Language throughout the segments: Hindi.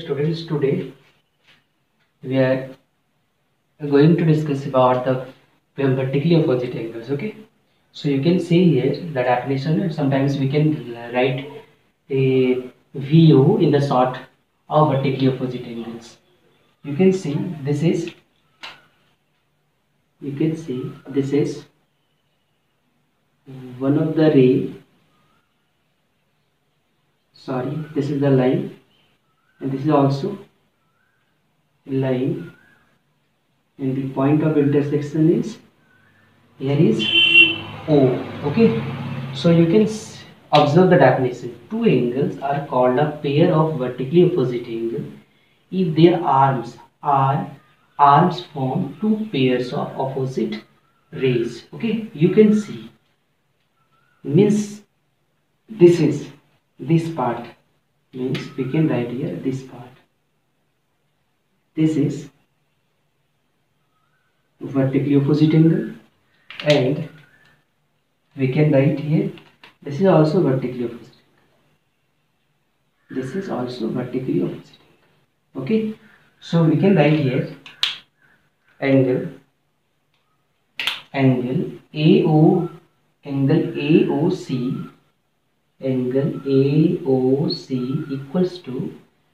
students, today we are going to discuss about the vertically opposite angles. Okay, so you can see here the definition. Sometimes we can write a VO in the short of vertically opposite angles. You can see this is one of the ray. Sorry, this is the line, and this is also a line, and the point of intersection is here is O. Okay, so you can observe the definition. Two angles are called a pair of vertically opposite angles if their arms form two pairs of opposite rays. Okay, you can see means this part means we can write here this part. This is vertically opposite angle, and we can write here this is also vertically opposite. This is also vertically opposite. Okay, so we can write here angle AO angle AOC equals to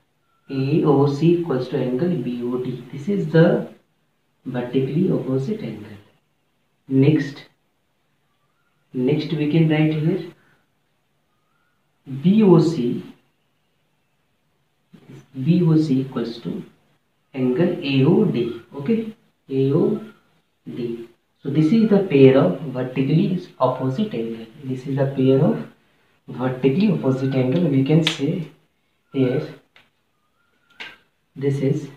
angle BOD. This is the vertically opposite angle. Next we can write here BOC equals to angle AOD. Okay, AOD. So this is the pair of vertically opposite angle. This is the pair of vertically opposite angle. We can say here this is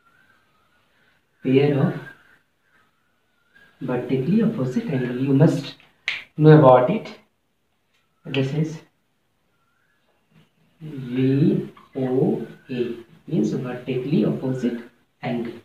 pair of vertically opposite angle. You must know about it. This is VOA means vertically opposite angles.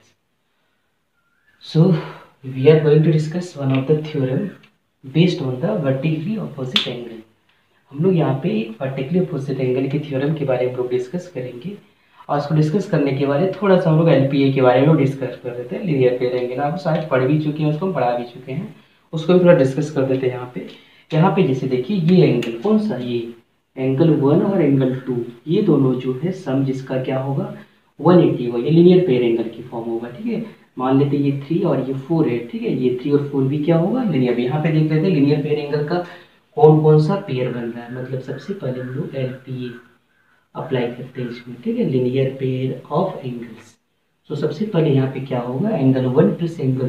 So we are going to discuss one of the theorem based on the vertically opposite angle. हम लोग यहाँ पे एक वर्टिकली अपोजिट एंगल के थ्योरम के बारे में लोग डिस्कस करेंगे, और उसको डिस्कस करने के बाद थोड़ा सा हम लोग एलपीए के बारे में डिस्कस कर देते हैं. लीनियर पेयर एंगल आप शायद पढ़ भी चुके हैं, उसको हम पढ़ा भी चुके हैं, उसको भी थोड़ा डिस्कस कर देते हैं. यहाँ पे जैसे देखिए ये एंगल कौन सा, ये एंगल 1 और एंगल 2, ये दोनों जो है सम जिसका क्या होगा 180 होगा. ये लीनियर पेयर एंगल की फॉर्म होगा. ठीक है, मान लेते ये 3 और ये 4 है. ठीक है, ये 3 और 4 भी क्या होगा लीनियर. यहाँ पे देख लेते हैं लीनियर पेयर एंगल का कौन सा पेयर बन रहा है. मतलब सबसे पहले हम लोग एलपीए अप्लाई करते हैं इसमें. ठीक है, लीनियर पेयर ऑफ एंगल्स. तो सबसे पहले यहाँ पे क्या होगा angle 1 plus angle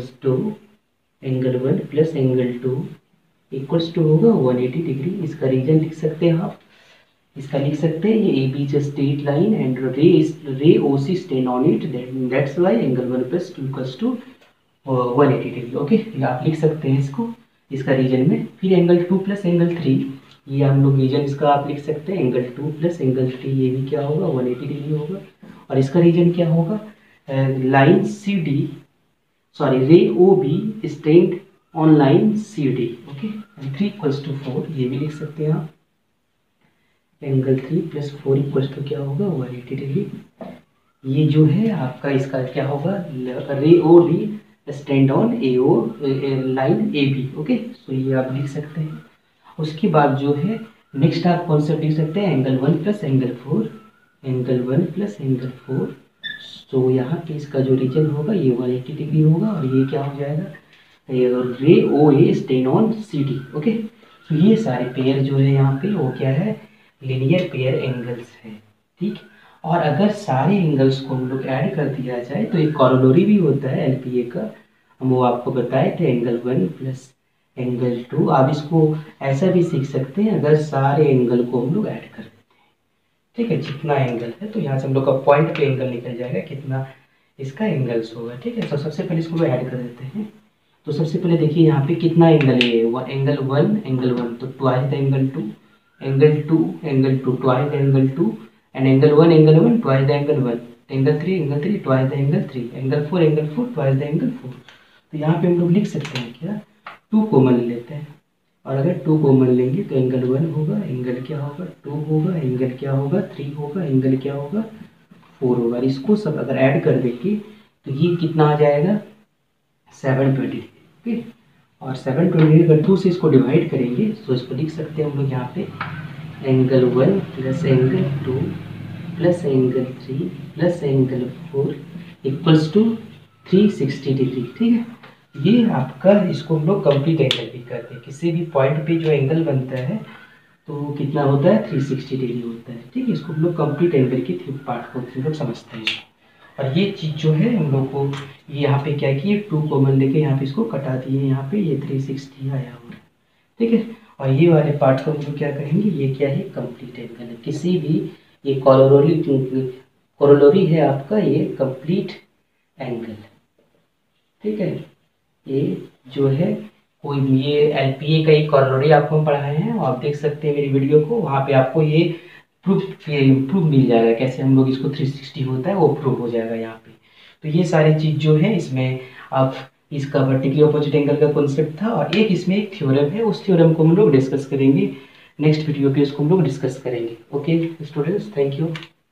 2 equals to होगा 180 डिग्री. इसका रीजन लिख सकते हैं आप, इसका लिख सकते हैं ये AB is straight line and ray OC stand on it, that's why angle 1 plus 2 equals to 180 degree. Okay, आप लिख सकते हैं इसको इसका रीजन में. फिर एंगल 2 प्लस एंगल 3, ये हम लोग रीजन इसका आप लिख सकते हैं एंगल 2 प्लस एंगल 3, ये भी क्या होगा 180 डिग्री होगा. और इसका रीजन क्या होगा line CD ray OB stand on line CD. Okay, 3 equals to 4, ये भी लिख सकते हैं आप. एंगल 3 प्लस 4 इक्वल्स टू क्या होगा 180 डिग्री. ये जो है आपका इसका क्या होगा ray OD stand on AO line AB. Okay, so ये आप लिख सकते हैं. उसके बाद जो है नेक्स्ट आप कॉन्सेप्ट लिख सकते हैं angle 1 plus angle 4, angle 1 plus angle 4. तो यहाँ पे इसका जो रीजन होगा ये 180 डिग्री होगा, और ये क्या हो जाएगा ray OA stand on CD. Okay, तो ये सारे पेयर जो है यहाँ पे वो क्या है लीनियर पेयर एंगल्स है. ठीक, और अगर सारे एंगल्स को हम लोग ऐड कर दिया जाए तो एक कॉरोलरी भी होता है एलपीए का, हम वो आपको बताए थे एंगल 1 प्लस एंगल 2. आप इसको ऐसा भी सीख सकते हैं अगर सारे एंगल को हम लोग ऐड कर देते हैं. ठीक है, जितना एंगल है तो यहाँ से हम लोग का पॉइंट पे एंगल निकल जाएगा कितना इसका एंगल्स होगा. ठीक है, तो सबसे पहले इसको ऐड कर देते हैं. तो सबसे पहले देखिए यहाँ पे कितना एंगल है एंगल 1 तो twice the angle 2, angle 2 twice the angle 2, and angle 1 twice the angle 1, angle 3 twice the angle 3, angle 4 twice the angle 4. तो यहाँ पे हम लोग लिख सकते हैं क्या 2 कॉमन लेते हैं, और अगर 2 कॉमन लेंगे तो एंगल 1 होगा, एंगल क्या होगा 2 होगा, एंगल क्या होगा 3 होगा, एंगल क्या होगा 4 होगा। इसको सब अगर ऐड कर देंगे तो ये कितना आ जाएगा 720। ठीक, और 720 अगर 2 से इसको डिवाइड करेंगे तो इसको लिख सकते हैं हम लोग यहाँ पे angle 1 plus angle 2 plus angle 3 plus angle 4 equals to 360 degree. ठीक है, ये आपका, इसको हम लोग कंप्लीट एंगल भी कहते हैं। किसी भी पॉइंट पे जो एंगल बनता है तो कितना होता है 360 डिग्री होता है। ठीक है, इसको हम लोग कंप्लीट एंगल की पार्ट को हम लोग समझते हैं। और ये चीज़ जो है हम लोग को यहाँ पे क्या किए 2 कॉमन लेके यहाँ पे इसको कटा दिए, यहाँ पे ये 360 आया हुआ है। ठीक है, और ये वाले पार्ट को हम लोग क्या कहेंगे, ये क्या है कंप्लीट एंगल है। किसी भी ये कोरोलरी है आपका ये कंप्लीट एंगल। ठीक है, ये जो है कोई ये एलपीए का एक कोरोलरी आपको हम पढ़ाए हैं, आप देख सकते हैं मेरी वीडियो को, वहाँ पे आपको ये प्रूफ मिल जाएगा कैसे हम लोग इसको 360 होता है वो प्रूफ हो जाएगा यहाँ पे। तो ये सारी चीज़ जो है इसमें आप इसका वर्टिकली अपोजिट एंगल का कॉन्सेप्ट था, और एक इसमें एक थ्योरम है, उस थ्योरम को हम लोग डिस्कस करेंगे नेक्स्ट वीडियो पे, उसको हम लोग डिस्कस करेंगे। Okay students, thank you.